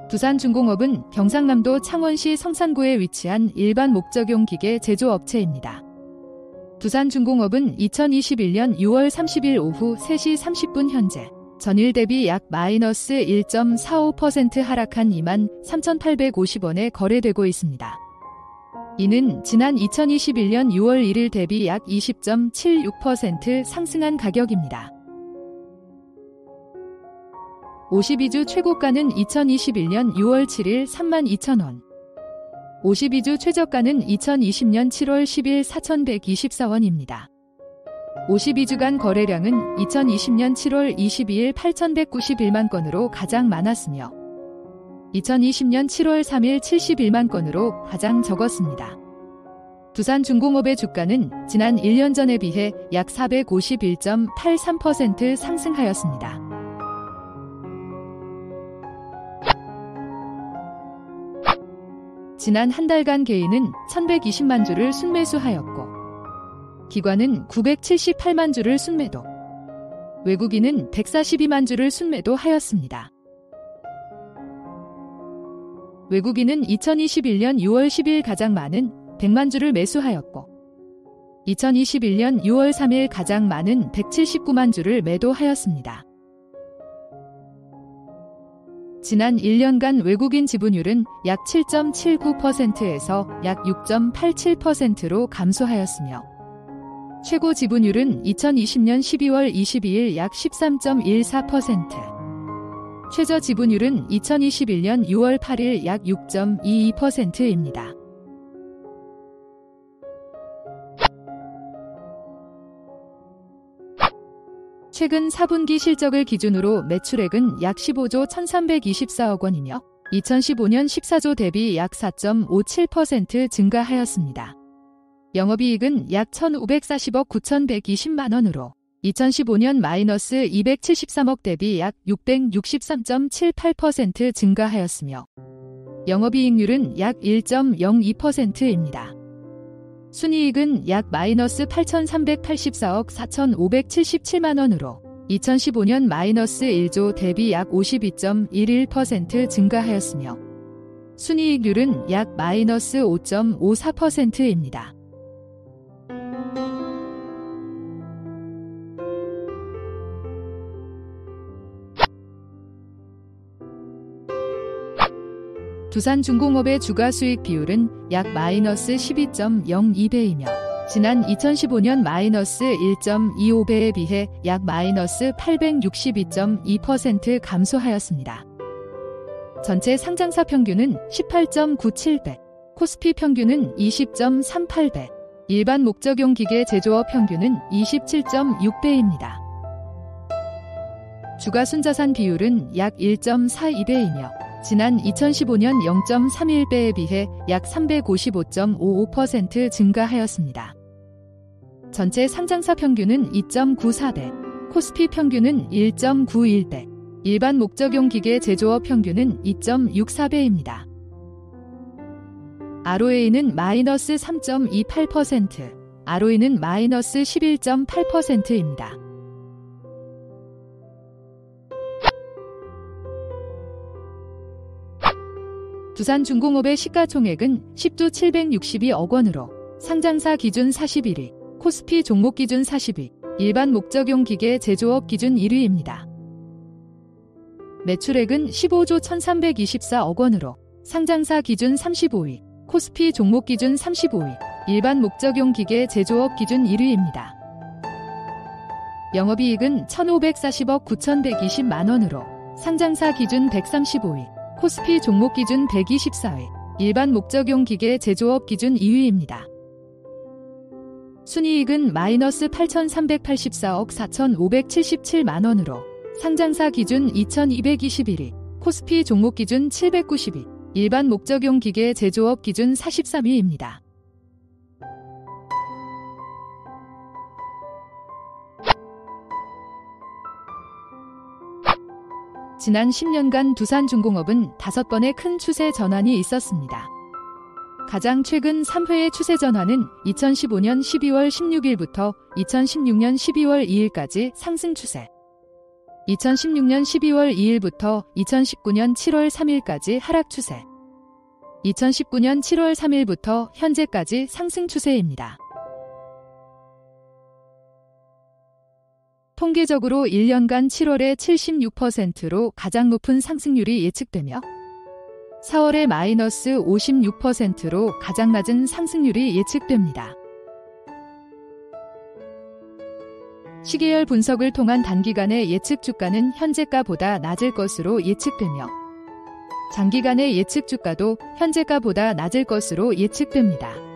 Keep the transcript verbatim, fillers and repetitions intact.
두산중공업은 경상남도 창원시 성산구에 위치한 일반 목적용 기계 제조업체입니다. 두산중공업은 이천이십일년 유월 삼십일 오후 세 시 삼십 분 현재 전일 대비 약 마이너스 일 점 사오 퍼센트 하락한 이만 삼천팔백오십 원에 거래되고 있습니다. 이는 지난 이천이십일년 유월 일일 대비 약 이십 점 칠육 퍼센트 상승한 가격입니다. 오십이 주 최고가는 이천이십일년 유월 칠일 삼만 이천 원, 오십이 주 최저가는 이천이십년 칠월 십일 사천백이십사 원입니다. 오십이 주간 거래량은 이천이십년 칠월 이십이일 팔천백구십일만 건으로 가장 많았으며 이천이십년 칠월 삼일 칠십일만 건으로 가장 적었습니다. 두산중공업의 주가는 지난 일 년 전에 비해 약 사백오십일 점 팔삼 퍼센트 상승하였습니다. 지난 한 달간 개인은 천백이십만 주를 순매수하였고 기관은 구백칠십팔만 주를 순매도, 외국인은 백사십이만 주를 순매도하였습니다. 외국인은 이천이십일년 유월 십일 가장 많은 백만 주를 매수하였고 이천이십일년 유월 삼일 가장 많은 백칠십구만 주를 매도하였습니다. 지난 일 년간 외국인 지분율은 약 칠 점 칠구 퍼센트에서 약 육 점 팔칠 퍼센트로 감소하였으며 최고 지분율은 이천이십년 십이월 이십이일 약 십삼 점 일사 퍼센트, 최저 지분율은 이천이십일년 유월 팔일 약 육 점 이이 퍼센트입니다. 최근 사 분기 실적을 기준으로 매출액은 약 십오조 천삼백이십사억 원이며 이천십오년 십사조 대비 약 사 점 오칠 퍼센트 증가하였습니다. 영업이익은 약 천오백사십억 구천백이십만 원으로 이천십오년 마이너스 이백칠십삼억 대비 약 육백육십삼 점 칠팔 퍼센트 증가하였으며 영업이익률은 약 일 점 영이 퍼센트입니다. 순이익은 약 마이너스 팔천삼백팔십사억 사천오백칠십칠만 원으로 이천십오년 마이너스 일조 대비 약 오십이 점 일일 퍼센트 증가하였으며 순이익률은 약 마이너스 오 점 오사 퍼센트입니다. 두산중공업의 주가수익 비율은 약 마이너스 십이 점 영이 배이며 지난 이천십오년 마이너스 일 점 이오 배에 비해 약 마이너스 팔백육십이 점 이 퍼센트 감소하였습니다. 전체 상장사 평균은 십팔 점 구칠 배, 코스피 평균은 이십 점 삼팔 배, 일반 목적용 기계 제조업 평균은 이십칠 점 육 배입니다. 주가순자산 비율은 약 일 점 사이 배이며 지난 이천십오년 영 점 삼일 배에 비해 약 삼백오십오 점 오오 퍼센트 증가하였습니다. 전체 상장사 평균은 이 점 구사 배, 코스피 평균은 일 점 구일 배, 일반 목적용 기계 제조업 평균은 이 점 육사 배입니다. 알오에이는 마이너스 삼 점 이팔 퍼센트, 알오이는 마이너스 십일 점 팔 퍼센트입니다. 두산중공업의 시가총액은 십조 칠백육십이억 원으로 상장사 기준 사십일 위, 코스피 종목 기준 사십 위, 일반 목적용 기계 제조업 기준 일 위입니다. 매출액은 십오조 천삼백이십사억 원으로 상장사 기준 삼십오 위, 코스피 종목 기준 삼십오 위, 일반 목적용 기계 제조업 기준 일 위입니다. 영업이익은 천오백사십억 구천백이십만 원으로 상장사 기준 백삼십오 위, 코스피 종목 기준 백이십사 위, 일반 목적용 기계 제조업 기준 이 위입니다. 순이익은 마이너스 팔천삼백팔십사억 사천오백칠십칠만 원으로 상장사 기준 이천이백이십일 위, 코스피 종목 기준 칠백구십 위, 일반 목적용 기계 제조업 기준 사십삼 위입니다. 지난 십 년간 두산중공업은 다섯 번의 큰 추세 전환이 있었습니다. 가장 최근 삼 회의 추세 전환은 이천십오년 십이월 십육일부터 이천십육년 십이월 이일까지 상승 추세, 이천십육년 십이월 이일부터 이천십구년 칠월 삼일까지 하락 추세. 이천십구년 칠월 삼일부터 현재까지 상승 추세입니다. 통계적으로 일 년간 칠월에 칠십육 퍼센트로 가장 높은 상승률이 예측되며 사월에 마이너스 오십육 퍼센트로 가장 낮은 상승률이 예측됩니다. 시계열 분석을 통한 단기간의 예측 주가는 현재가보다 낮을 것으로 예측되며 장기간의 예측 주가도 현재가보다 낮을 것으로 예측됩니다.